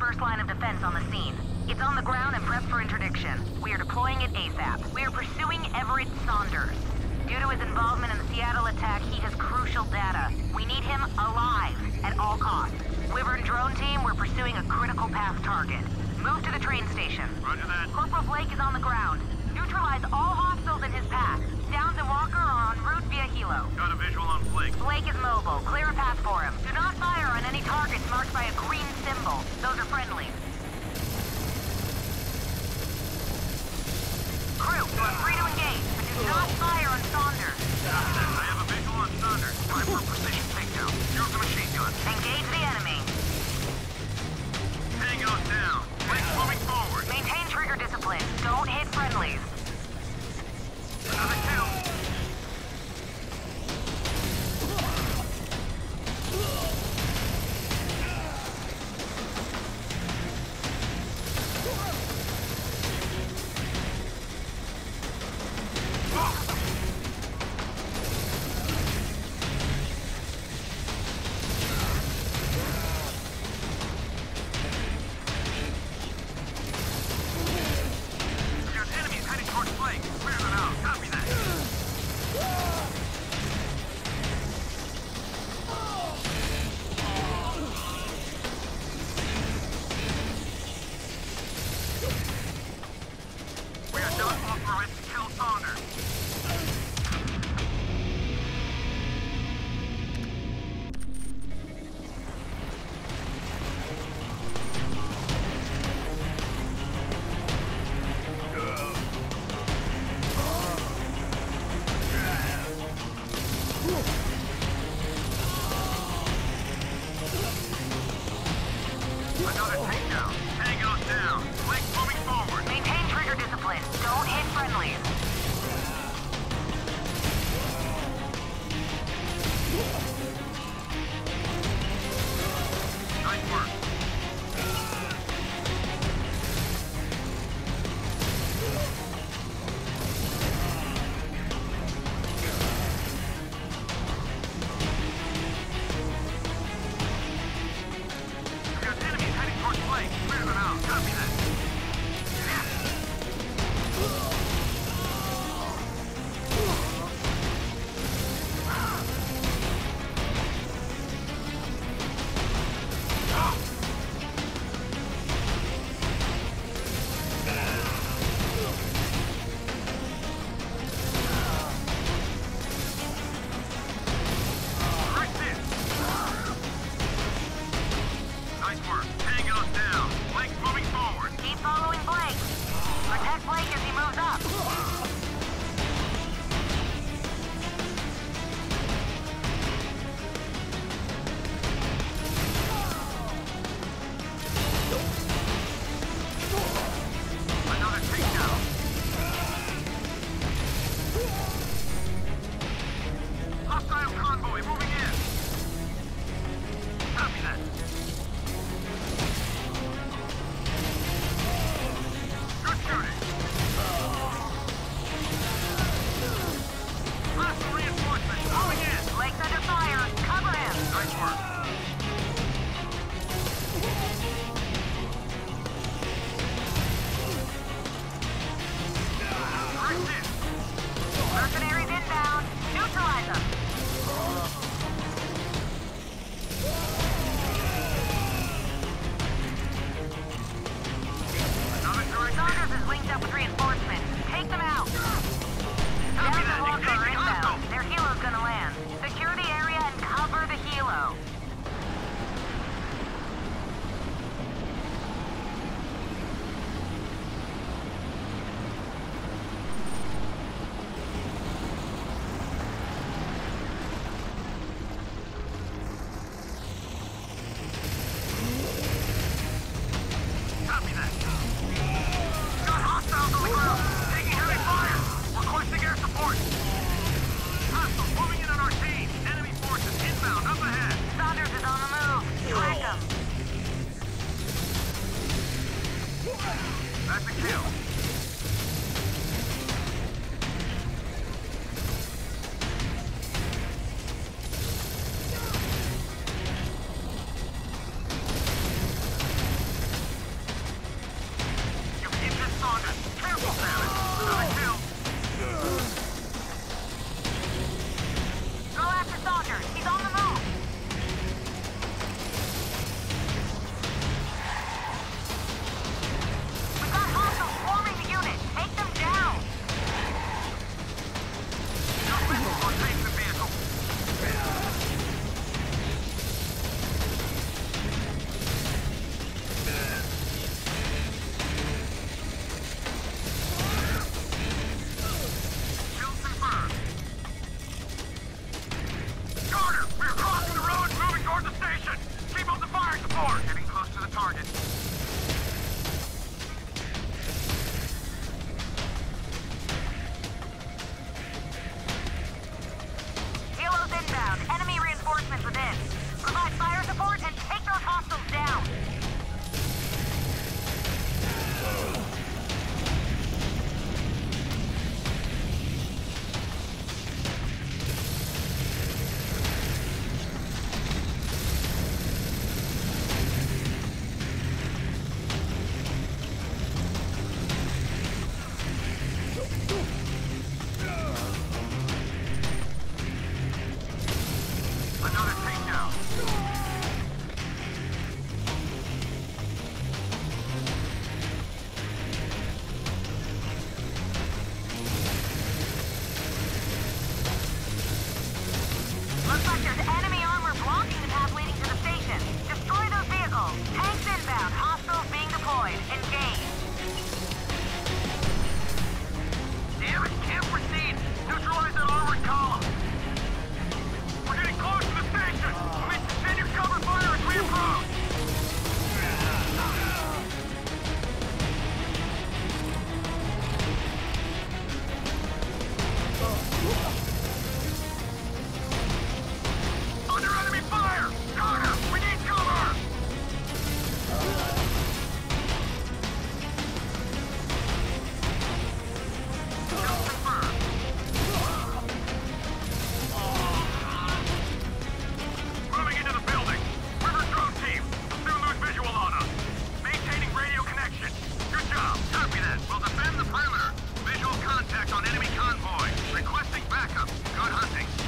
first line of defense on the scene. It's on the ground and prepped for interdiction. We are deploying it ASAP. We are pursuing Everett Saunders. Due to his involvement in the Seattle attack, he has crucial data. We need him alive at all costs. Wyvern drone team, we're pursuing a critical path target. Move to the train station. Roger that. Corporal Blake is on the ground. Neutralize all hostiles in his path. Downs and Walker are en route via Hilo. Got a visual on Blake. Blake is mobile. Clear a path for him. Do not fire on any targets marked by a green symbol. Those are friendlies. Crew, you are free to engage, but do not fire on Saunders. I have a visual on Saunders. Time for precision takedown. Use the machine gun. Engage the enemy. Tango's down. Blake's moving forward. Maintain trigger discipline. Don't hit friendlies. Another kill. There's enemies heading out hunting.